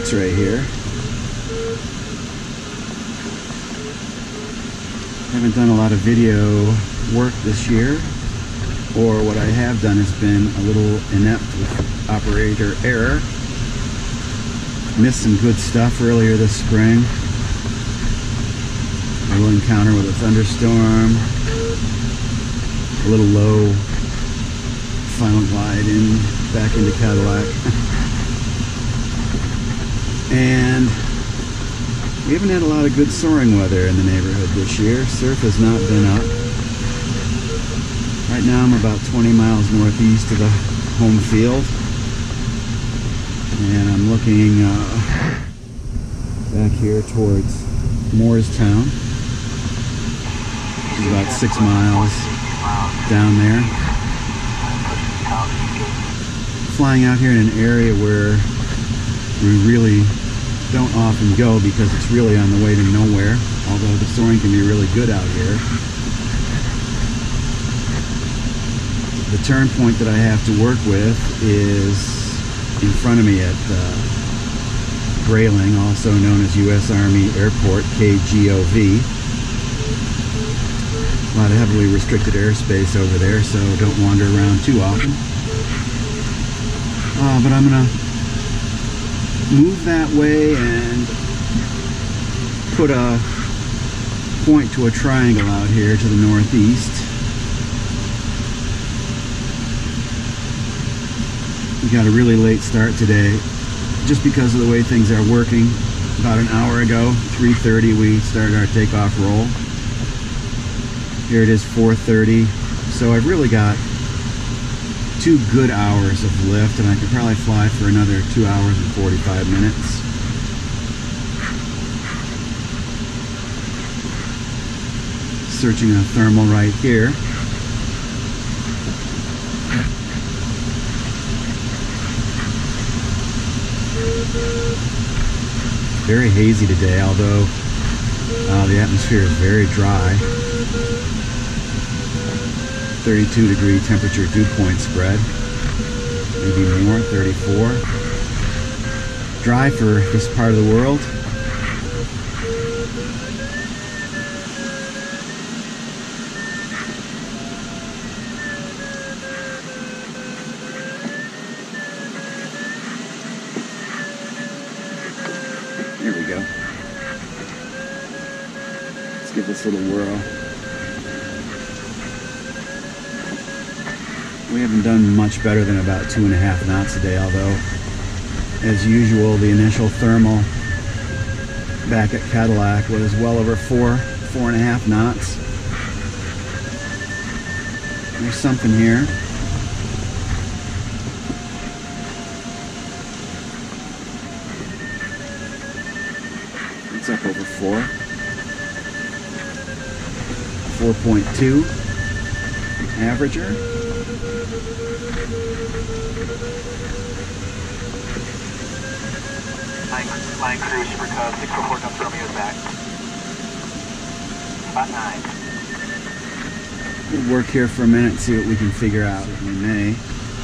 tracks right here. Haven't done a lot of video work this year, or what I have done has been a little inept with operator error. Missed some good stuff earlier this spring. A little encounter with a thunderstorm, a little low final glide in back into Cadillac. And we haven't had a lot of good soaring weather in the neighborhood this year. Surf has not been up. Right now I'm about 20 miles northeast of the home field, and I'm looking back here towards Moorestown. It's about 6 miles down there. Flying out here in an area where we really don't often go because it's really on the way to nowhere, although the soaring can be really good out here. The turn point that I have to work with is in front of me at Grayling, also known as U.S. Army Airport, KGOV. A lot of heavily restricted airspace over there, so don't wander around too often. But I'm going to move that way and put a point to a triangle out here to the northeast. We got a really late start today just because of the way things are working. About an hour ago, 3:30, we started our takeoff roll. Here it is 4:30, so I've really got 2 good hours of lift, and I could probably fly for another 2 hours and 45 minutes. Searching a thermal right here. Very hazy today, although the atmosphere is very dry. 32-degree temperature dew point spread, maybe more, 34. Dry for this part of the world. Here we go. Let's give this a little whirl. We haven't done much better than about 2.5 knots a day, although, as usual, the initial thermal back at Cadillac was well over 4.5 knots. There's something here. It's up over 4. 4.2 averager. Line cruise for code 644 comes Romeo back. Spot 9. We'll work here for a minute and see what we can figure out. We may.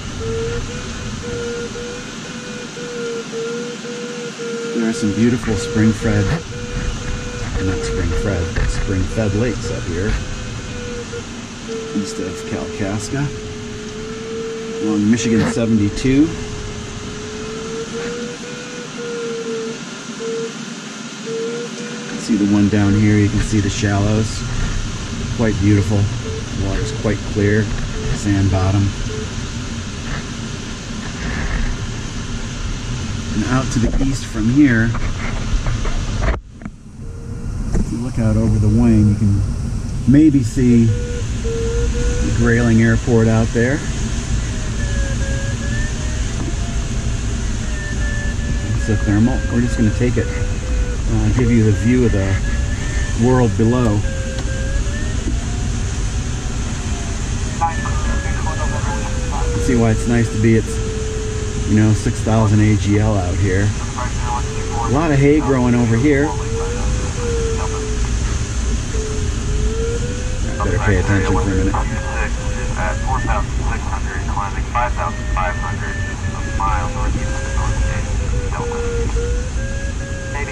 There are some beautiful spring-fed, not spring-fed, but spring-fed lakes up here east of Kalkaska along Michigan 72. See the one down here, you can see the shallows. Quite beautiful. The water's quite clear, sand bottom. And out to the east from here, if you look out over the wing, you can maybe see the Grayling Airport out there. It's a thermal. We're just going to take it. Give you the view of the world below. See why it's nice to be at, 6,000 AGL out here. A lot of hay growing over here. I better pay attention for a minute. At 4,600, climbing 5,500 miles northeast of the North Cape. Maybe.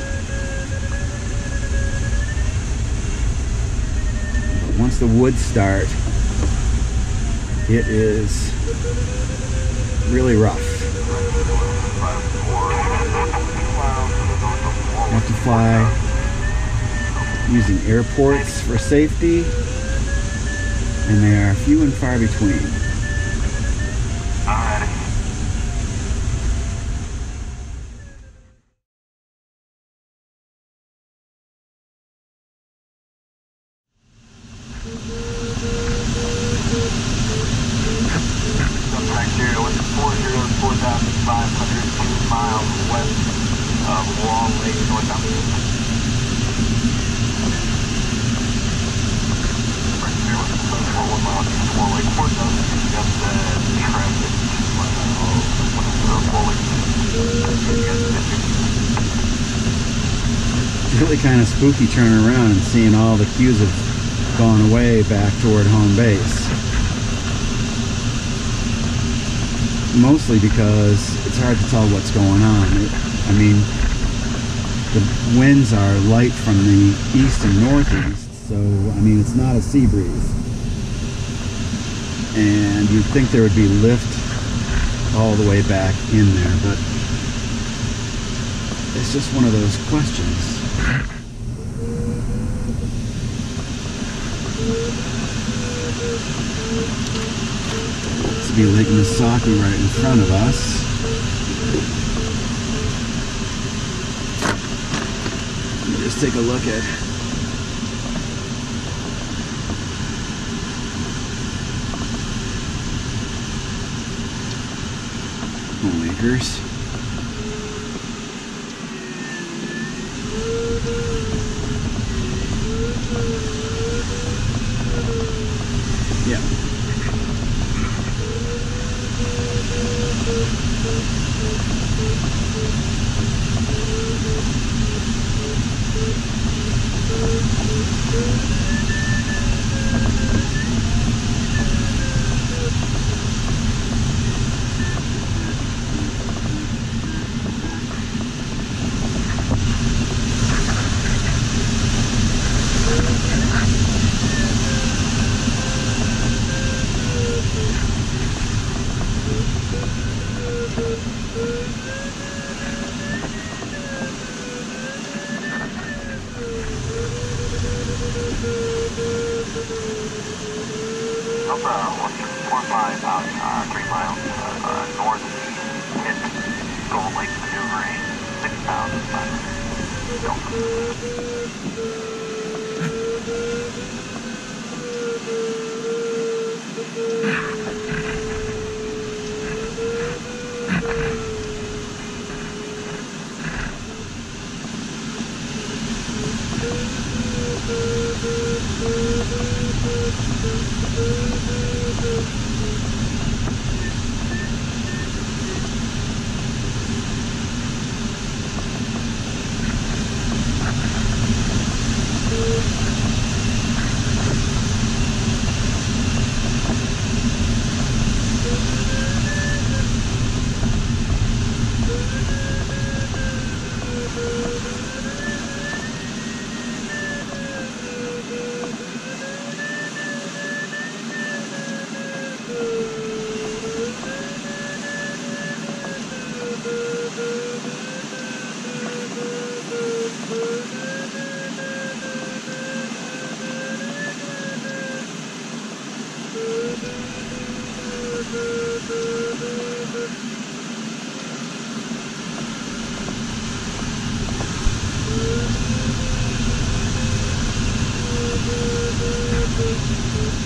Once the woods start, it is really rough. You have to fly using airports for safety, and they are few and far between. Alrighty. Subtract 0 with 4,502 miles west of Wall Lake, North Dakota. Right there with 1 mile east of Wall Lake, North Dakota. Just traffic. Wall Lake. It's really kind of spooky turning around and seeing all the cues have gone away back toward home base. Mostly because it's hard to tell what's going on. I mean, the winds are light from the east and northeast, so I mean it's not a sea breeze. And you'd think there would be lift all the way back in there, but it's just one of those questions. To be Lake Misaki right in front of us. Let me just take a look at acres. Yeah. About 3 miles north of hit Gold Lake maneuvering 6 pounds.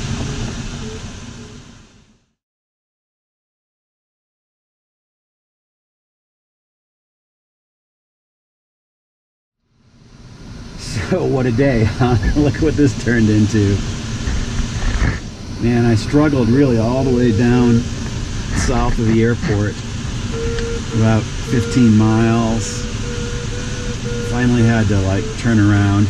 So what a day, huh? Look what this turned into. Man, I struggled really all the way down south of the airport, about 15 miles. Finally had to like turn around,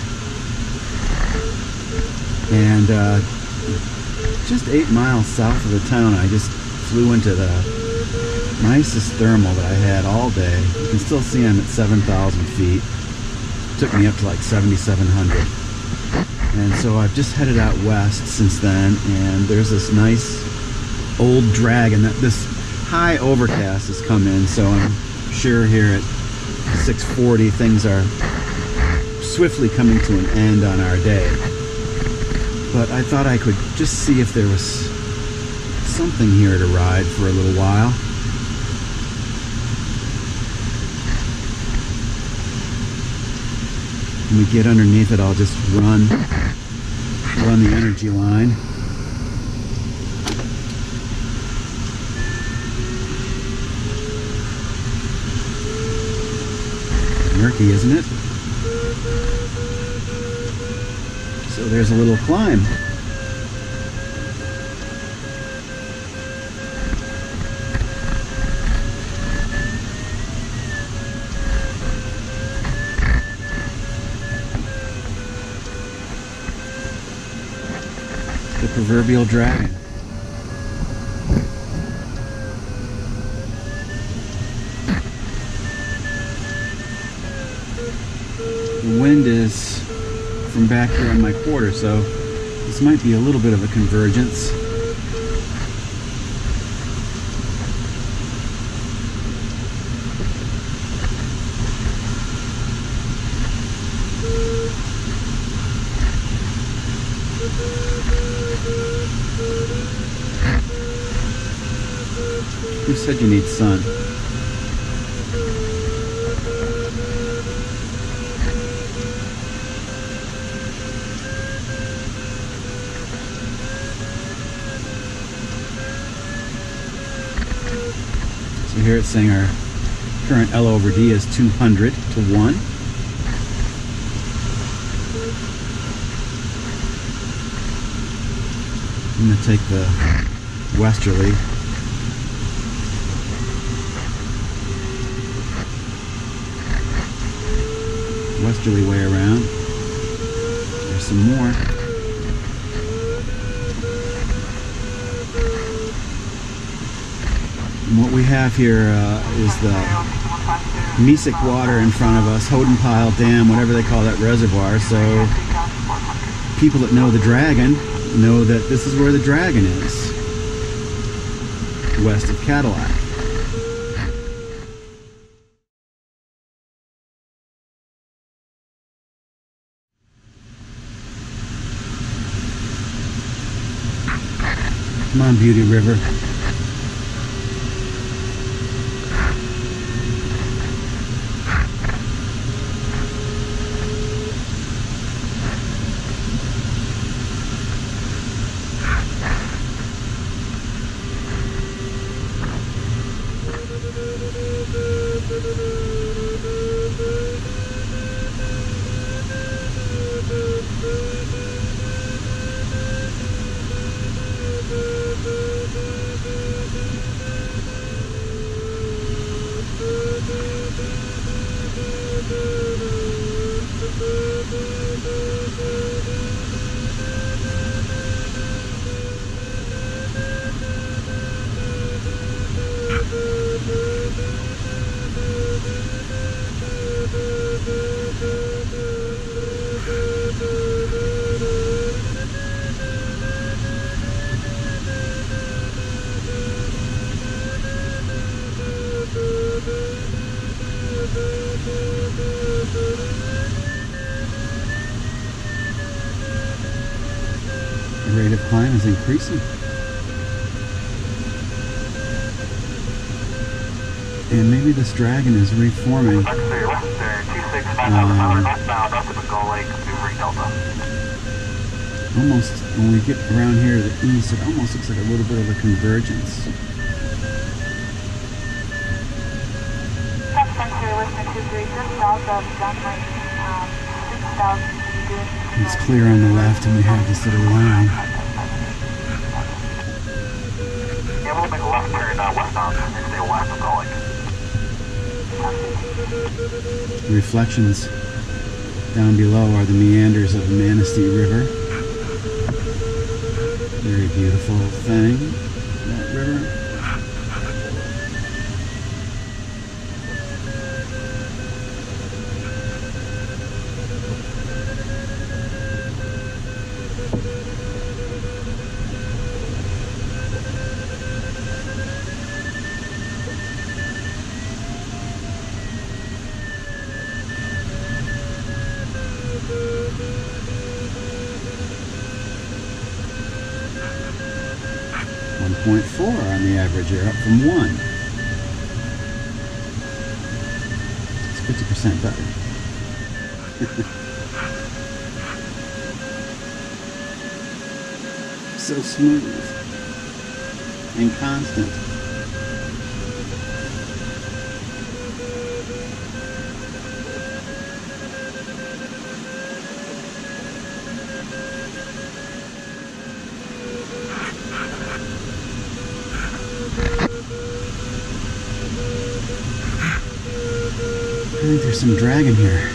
and just 8 miles south of the town I just flew into the nicest thermal that I had all day. You can still see I'm at 7,000 feet. Took me up to like 7,700. And so I've just headed out west since then, and there's this nice old dragon. This high overcast has come in, so I'm sure here at 6:40 things are swiftly coming to an end on our day. But I thought I could just see if there was something here to ride for a little while. When we get underneath it, I'll just run the energy line. Murky, isn't it? So there's a little climb. The proverbial dragon. The wind is from back here on my quarter, so this might be a little bit of a convergence. Who said you need sun? So here it's saying our current L over D is 200 to 1. I'm going to take the westerly. Westerly way around. There's some more. And what we have here is the Mesic water in front of us, Hodenpile Dam, whatever they call that reservoir. So people that know the dragon know that this is where the dragon is, west of Cadillac. Come on, Beauty River. The rate of climb is increasing. And maybe this dragon is reforming. Almost, when we get around here to the east, it almost looks like a little bit of a convergence. It's clear on the left, and we have this little line. Yeah, we'll make a left turn westbound and stay west of Gully. The reflections down below are the meanders of the Manistee River. Very beautiful thing, that river. 1.4 on the average air, up from 1. It's 50% better. So smooth and constant. I think there's some drag in here.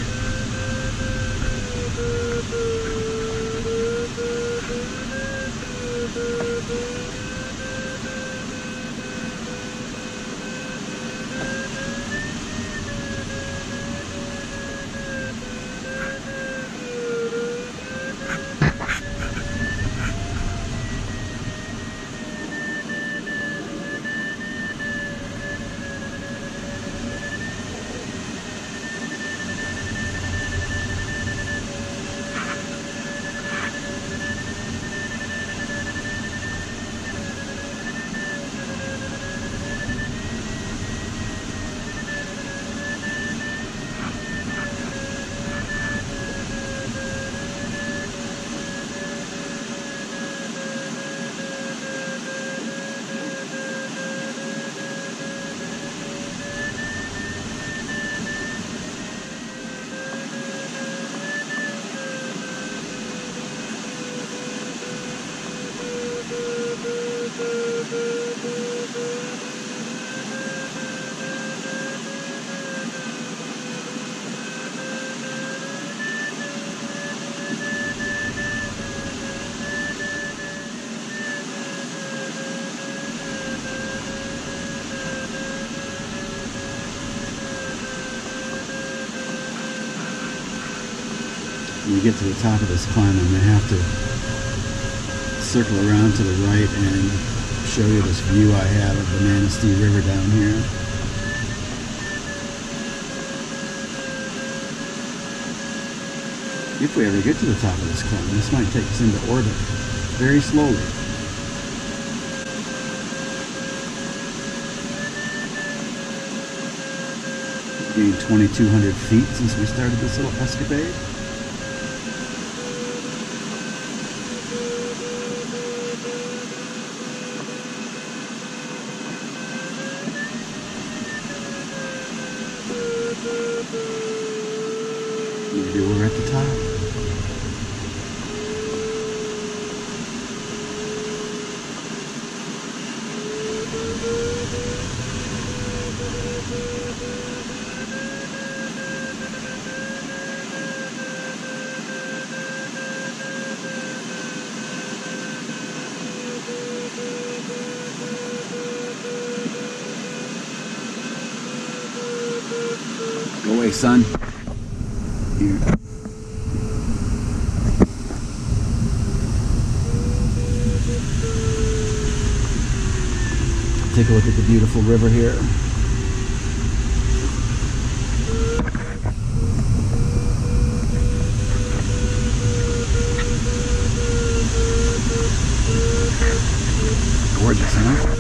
When we get to the top of this climb, I'm going to have to circle around to the right and show you this view I have of the Manistee River down here. If we ever get to the top of this climb, this might take us into orbit very slowly. We've gained 2,200 feet since we started this little escapade. Maybe we're at the top. Go away, son. Here. Take a look at the beautiful river here. Gorgeous, huh?